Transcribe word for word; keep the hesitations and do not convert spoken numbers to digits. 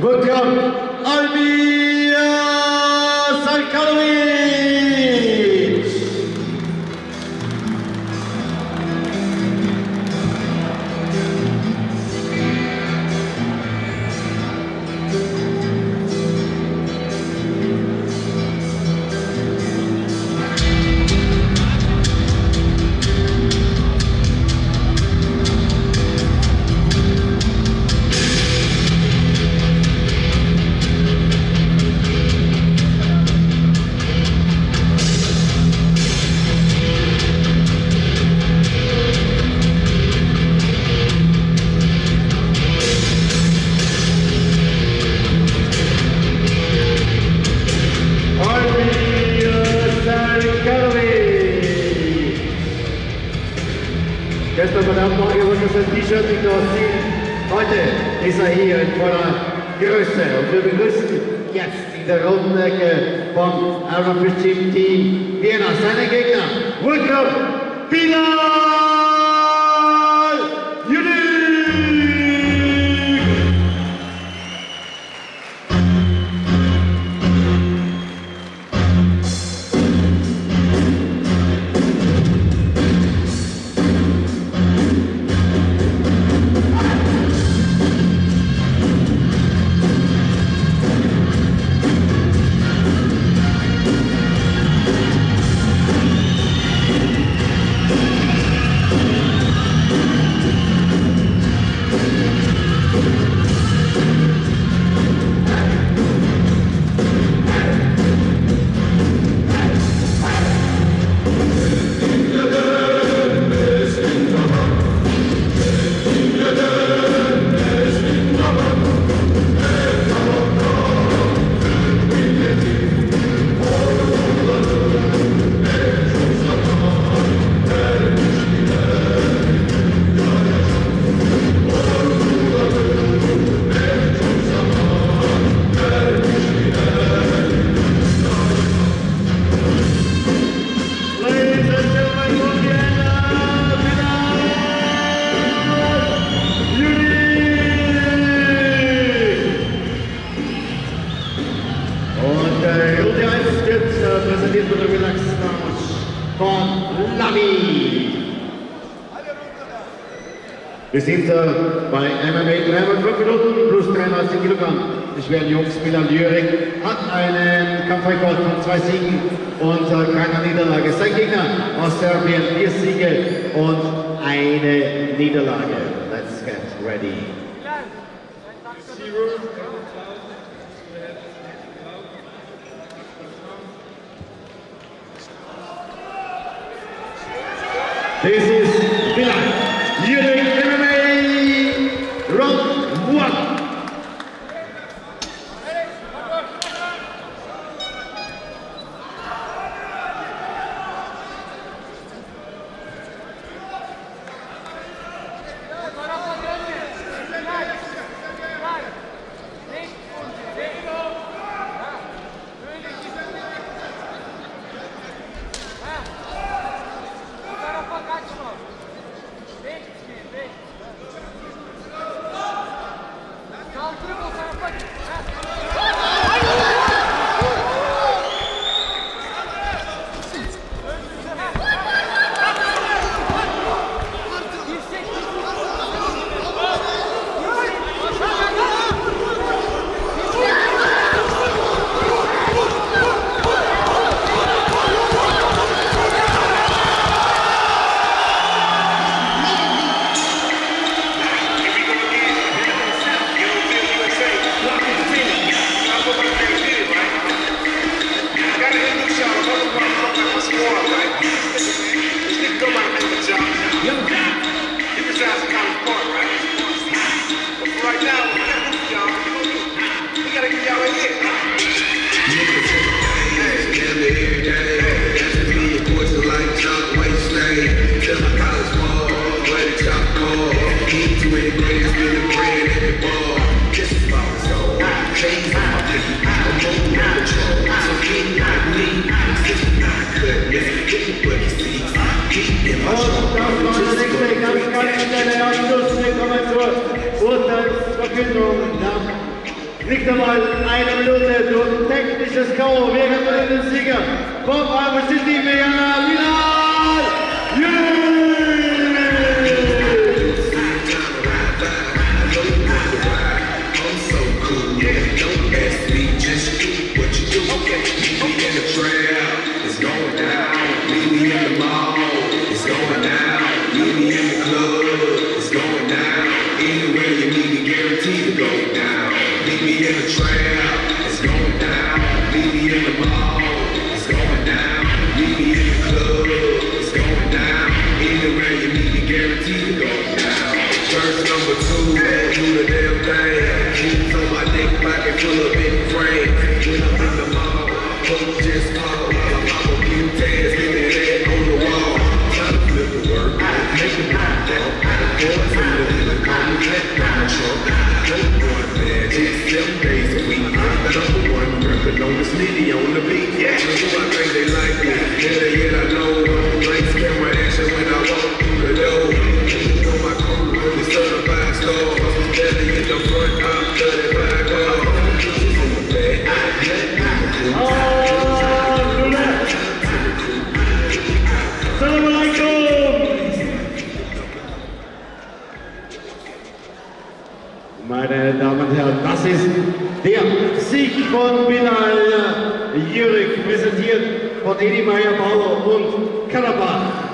Welcome, Almir Sarkanovic! Gestern verdammt noch übrigens das T-Shirt nicht noch ziehen. Heute ist er hier in voller Größe und wir begrüßen jetzt in der roten Ecke vom Aerofish Team Team Vienna seine Gegner. Welcome, Bilal Yudik! Präsentiert wird der Relax-Lounge von Lamy. Wir sind äh, bei M M A dreihundertfünf Minuten plus dreiundneunzig Kilogramm. Die schweren Jungs, Bilal Yudik hat einen Kampfrekord von zwei Siegen und äh, keiner Niederlage. Sein Gegner aus Serbien, vier Siege und eine Niederlage. Let's get ready. This is Bilal Yudik M M A round one. Come on. Kriegt einmal eine Minute durch technisches K O. Wir haben den Sieger vom Iowa City Megana Bilal Meine Damen und Herren, das ist der Sieg von Bilal Jürik, präsentiert von Edi Meyer-Bauer und Karabach.